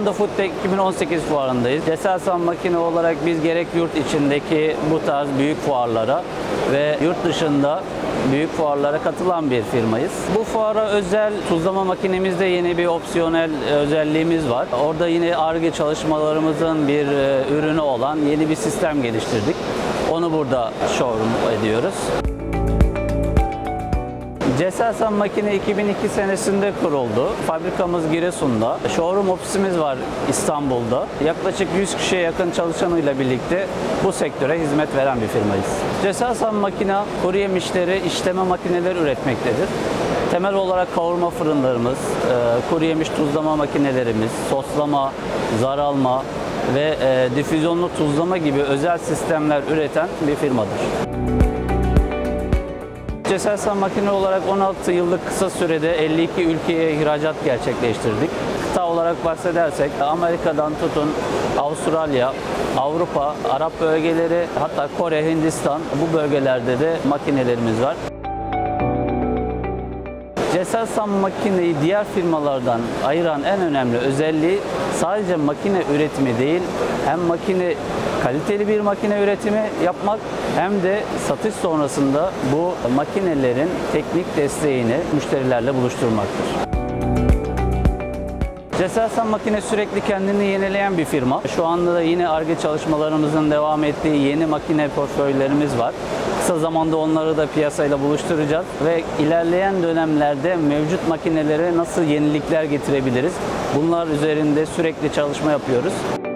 anda FoodTech 2018 fuarındayız. Ceselsan Makine olarak biz gerek yurt içindeki bu tarz büyük fuarlara ve yurt dışında büyük fuarlara katılan bir firmayız. Bu fuara özel tuzlama makinemizde yeni bir opsiyonel özelliğimiz var. Orada yine Ar-Ge çalışmalarımızın bir ürünü olan yeni bir sistem geliştirdik. Onu burada showroom ediyoruz. Ceselsan Makine 2002 senesinde kuruldu. Fabrikamız Giresun'da. Showroom ofisimiz var İstanbul'da. Yaklaşık 100 kişiye yakın çalışanıyla birlikte bu sektöre hizmet veren bir firmayız. Ceselsan Makine kuru yemişleri, işleme makineleri üretmektedir. Temel olarak kavurma fırınlarımız, kuru yemiş tuzlama makinelerimiz, soslama, zar alma ve difüzyonlu tuzlama gibi özel sistemler üreten bir firmadır. Ceselsan Makine olarak 16 yıllık kısa sürede 52 ülkeye ihracat gerçekleştirdik. Kıta olarak bahsedersek Amerika'dan tutun Avustralya, Avrupa, Arap bölgeleri, hatta Kore, Hindistan, bu bölgelerde de makinelerimiz var. Ceselsan Makine'yi diğer firmalardan ayıran en önemli özelliği sadece makine üretimi değil, hem kaliteli bir makine üretimi yapmak hem de satış sonrasında bu makinelerin teknik desteğini müşterilerle buluşturmaktır. Ceselsan Makine sürekli kendini yenileyen bir firma. Şu anda da yine Ar-Ge çalışmalarımızın devam ettiği yeni makine portföylerimiz var. Kısa zamanda onları da piyasayla buluşturacağız ve ilerleyen dönemlerde mevcut makinelere nasıl yenilikler getirebiliriz? Bunlar üzerinde sürekli çalışma yapıyoruz.